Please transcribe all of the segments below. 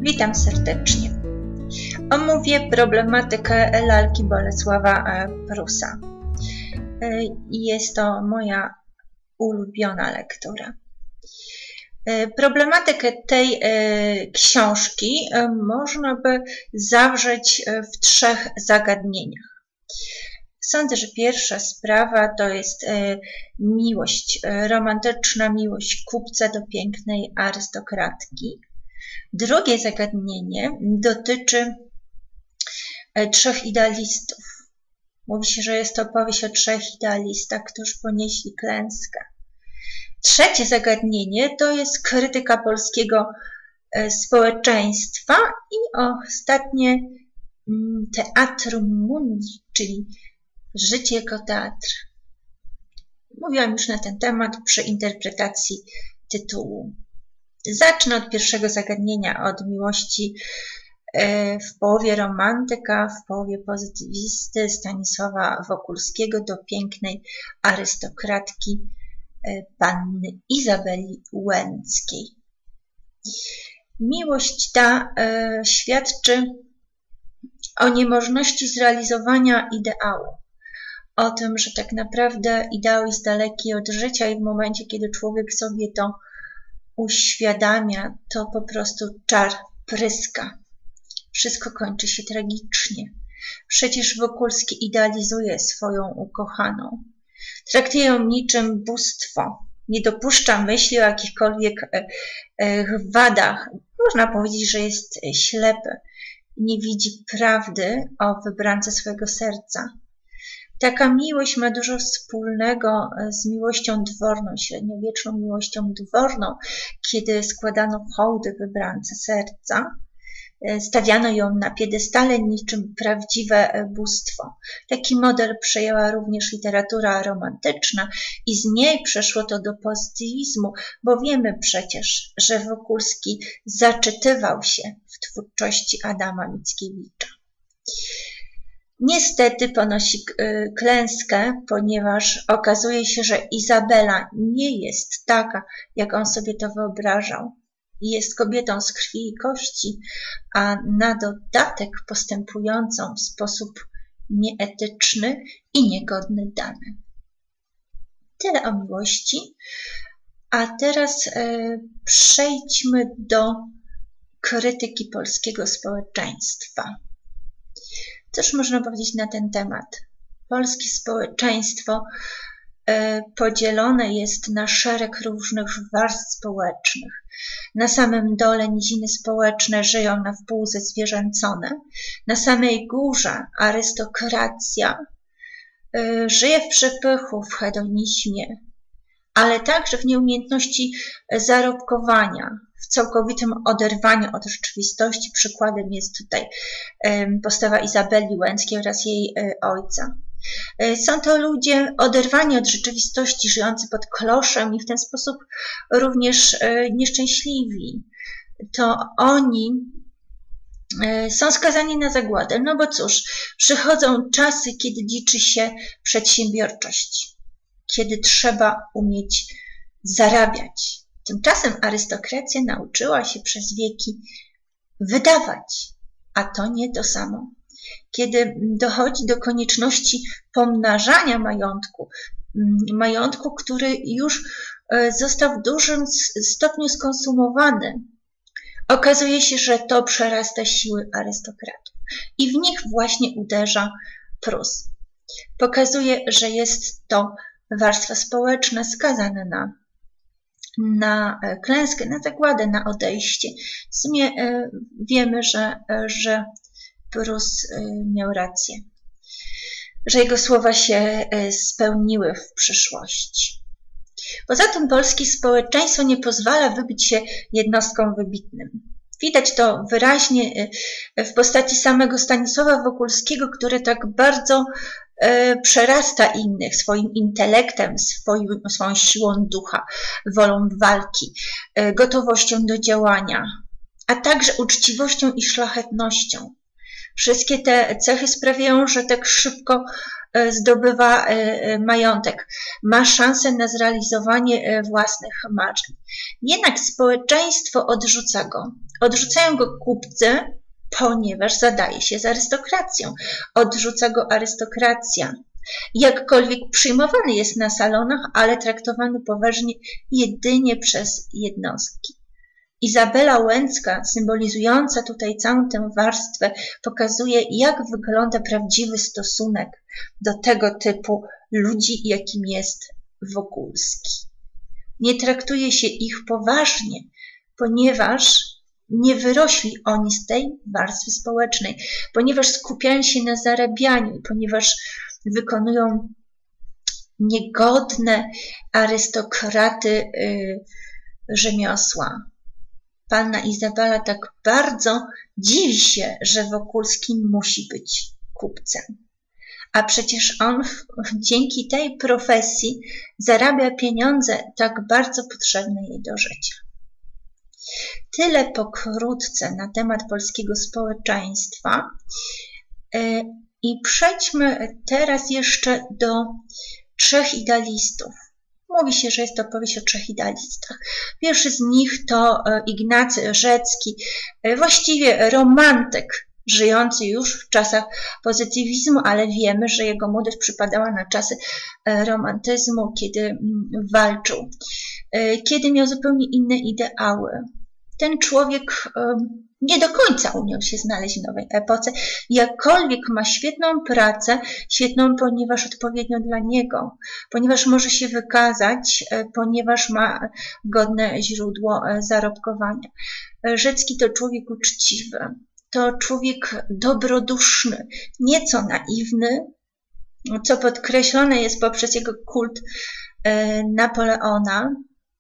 Witam serdecznie. Omówię problematykę lalki Bolesława Prusa. Jest to moja ulubiona lektura. Problematykę tej książki można by zawrzeć w 3 zagadnieniach. Sądzę, że pierwsza sprawa to jest miłość, romantyczna miłość kupca do pięknej arystokratki. Drugie zagadnienie dotyczy 3 idealistów. Mówi się, że jest to opowieść o 3 idealistach, którzy ponieśli klęskę. Trzecie zagadnienie to jest krytyka polskiego społeczeństwa i ostatnie Teatrum Mundi, czyli życie jako teatr. Mówiłam już na ten temat przy interpretacji tytułu. Zacznę od pierwszego zagadnienia, od miłości w połowie romantyka, w połowie pozytywisty Stanisława Wokulskiego do pięknej arystokratki panny Izabeli Łęckiej. Miłość ta świadczy o niemożności zrealizowania ideału, o tym, że tak naprawdę ideał jest daleki od życia i w momencie, kiedy człowiek sobie to uświadamia, to po prostu czar pryska. Wszystko kończy się tragicznie. Przecież Wokulski idealizuje swoją ukochaną. Traktuje ją niczym bóstwo. Nie dopuszcza myśli o jakichkolwiek wadach. Można powiedzieć, że jest ślepy. Nie widzi prawdy o wybrance swojego serca. Taka miłość ma dużo wspólnego z miłością dworną, średniowieczną miłością dworną, kiedy składano hołdy wybrance serca. Stawiano ją na piedestale niczym prawdziwe bóstwo. Taki model przejęła również literatura romantyczna i z niej przeszło to do pozytywizmu, bo wiemy przecież, że Wokulski zaczytywał się w twórczości Adama Mickiewicza. Niestety ponosi klęskę, ponieważ okazuje się, że Izabela nie jest taka, jak on sobie to wyobrażał. Jest kobietą z krwi i kości, a na dodatek postępującą w sposób nieetyczny i niegodny damy. Tyle o miłości. A teraz przejdźmy do krytyki polskiego społeczeństwa. Cóż można powiedzieć na ten temat? Polskie społeczeństwo podzielone jest na szereg różnych warstw społecznych. Na samym dole niziny społeczne żyją na wpół zezwierzęcone. Na samej górze arystokracja żyje w przepychu, w hedonizmie, ale także w nieumiejętności zarobkowania, w całkowitym oderwaniu od rzeczywistości. Przykładem jest tutaj postawa Izabeli Łęckiej oraz jej ojca. Są to ludzie oderwani od rzeczywistości, żyjący pod kloszem i w ten sposób również nieszczęśliwi. To oni są skazani na zagładę. No bo cóż, przychodzą czasy, kiedy liczy się przedsiębiorczość, kiedy trzeba umieć zarabiać. Tymczasem arystokracja nauczyła się przez wieki wydawać, a to nie to samo. Kiedy dochodzi do konieczności pomnażania majątku, który już został w dużym stopniu skonsumowany, okazuje się, że to przerasta siły arystokratów. I w nich właśnie uderza Prus. Pokazuje, że jest to warstwa społeczna skazana na klęskę, na zagładę, na odejście. W sumie wiemy, że Prus miał rację, że jego słowa się spełniły w przyszłości. Poza tym polskie społeczeństwo nie pozwala wybić się jednostkom wybitnym. Widać to wyraźnie w postaci samego Stanisława Wokulskiego, który tak bardzo przerasta innych swoim intelektem, swoją siłą ducha, wolą walki, gotowością do działania, a także uczciwością i szlachetnością. Wszystkie te cechy sprawiają, że tak szybko zdobywa majątek, ma szansę na zrealizowanie własnych marzeń. Jednak społeczeństwo odrzuca go. Odrzucają go kupcy, ponieważ zadaje się z arystokracją. Odrzuca go arystokracja. Jakkolwiek przyjmowany jest na salonach, ale traktowany poważnie jedynie przez jednostki. Izabela Łęcka, symbolizująca tutaj całą tę warstwę, pokazuje, jak wygląda prawdziwy stosunek do tego typu ludzi, jakim jest Wokulski. Nie traktuje się ich poważnie, ponieważ nie wyrośli oni z tej warstwy społecznej, ponieważ skupiają się na zarabianiu, ponieważ wykonują niegodne arystokraty rzemiosła. Panna Izabela tak bardzo dziwi się, że Wokulski musi być kupcem. A przecież on dzięki tej profesji zarabia pieniądze tak bardzo potrzebne jej do życia. Tyle pokrótce na temat polskiego społeczeństwa. I przejdźmy teraz jeszcze do trzech idealistów. Mówi się, że jest to opowieść o trzech idealistach. Pierwszy z nich to Ignacy Rzecki, właściwie romantyk, żyjący już w czasach pozytywizmu, ale wiemy, że jego młodość przypadała na czasy romantyzmu, kiedy walczył, kiedy miał zupełnie inne ideały. Ten człowiek nie do końca umiał się znaleźć w nowej epoce, jakkolwiek ma świetną pracę, świetną, ponieważ odpowiednio dla niego, ponieważ może się wykazać, ponieważ ma godne źródło zarobkowania. Rzecki to człowiek uczciwy, to człowiek dobroduszny, nieco naiwny, co podkreślone jest poprzez jego kult Napoleona,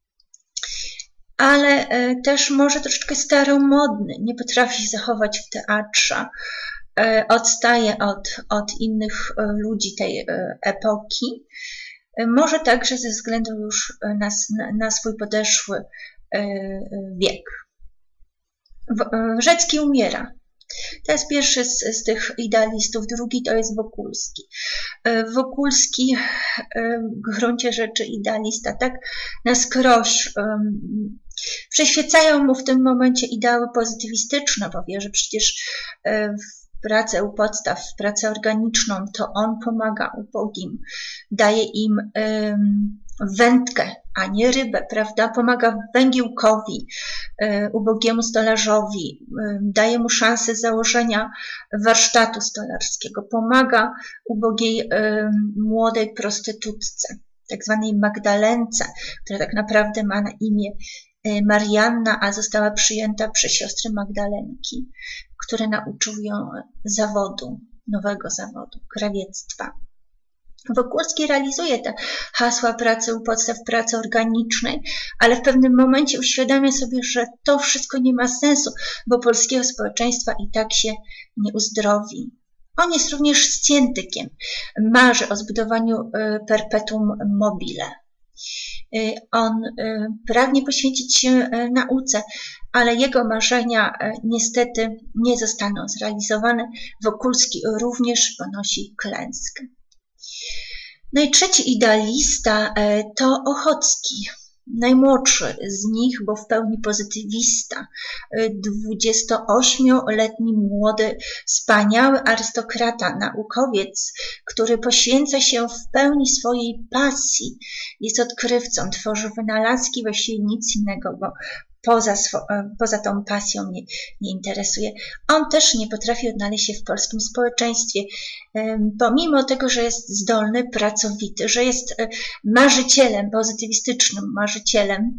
ale też może troszeczkę staromodny, nie potrafi się zachować w teatrze, odstaje od innych ludzi tej epoki, może także ze względu już na swój podeszły wiek. Rzecki umiera. To jest pierwszy z tych idealistów, drugi to jest Wokulski. Wokulski w gruncie rzeczy idealista, tak na skroś. Przyświecają mu w tym momencie ideały pozytywistyczne, bo wie, że przecież w pracę u podstaw, w pracę organiczną to on pomaga ubogim, daje im wędkę, a nie rybę, prawda? Pomaga węgiełkowi, ubogiemu stolarzowi, daje mu szansę założenia warsztatu stolarskiego, pomaga ubogiej młodej prostytutce, tak zwanej Magdalence, która tak naprawdę ma na imię Marianna, a została przyjęta przez siostry Magdalenki, które nauczył ją zawodu, nowego zawodu, krawiectwa. Wokulski realizuje te hasła pracy u podstaw, pracy organicznej, ale w pewnym momencie uświadamia sobie, że to wszystko nie ma sensu, bo polskiego społeczeństwa i tak się nie uzdrowi. On jest również scjentykiem, marzy o zbudowaniu perpetuum mobile. On pragnie poświęcić się nauce, ale jego marzenia niestety nie zostaną zrealizowane. Wokulski również ponosi klęskę. No i trzeci idealista to Ochocki, najmłodszy z nich, bo w pełni pozytywista, 28-letni młody, wspaniały arystokrata, naukowiec, który poświęca się w pełni swojej pasji, jest odkrywcą, tworzy wynalazki, właściwie nic innego, bo poza tą pasją nie interesuje. On też nie potrafi odnaleźć się w polskim społeczeństwie, pomimo tego, że jest zdolny, pracowity, że jest marzycielem, pozytywistycznym marzycielem,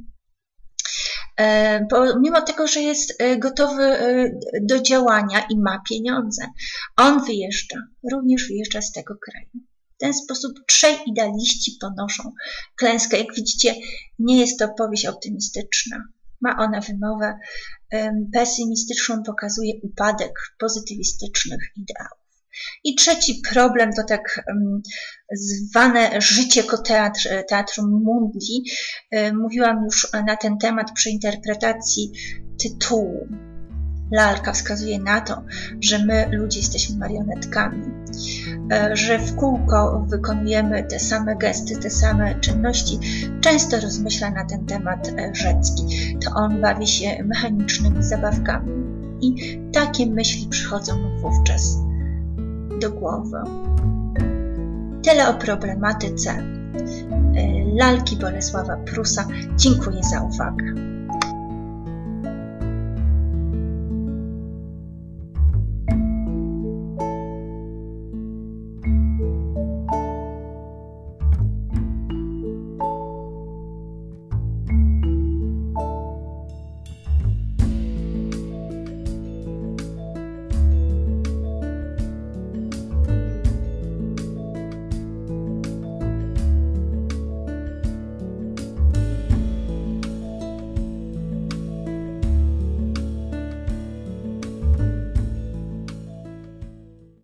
pomimo tego, że jest gotowy do działania i ma pieniądze. On wyjeżdża, również wyjeżdża z tego kraju. W ten sposób trzej idealiści ponoszą klęskę. Jak widzicie, nie jest to powieść optymistyczna. Ma ona wymowę pesymistyczną, pokazuje upadek pozytywistycznych ideałów. I trzeci problem to tak zwane życie jako teatrum Mundi. Mówiłam już na ten temat przy interpretacji tytułu. Lalka wskazuje na to, że my, ludzie, jesteśmy marionetkami, że w kółko wykonujemy te same gesty, te same czynności. Często rozmyśla na ten temat Rzecki. To on bawi się mechanicznymi zabawkami i takie myśli przychodzą mu wówczas do głowy. Tyle o problematyce lalki Bolesława Prusa. Dziękuję za uwagę.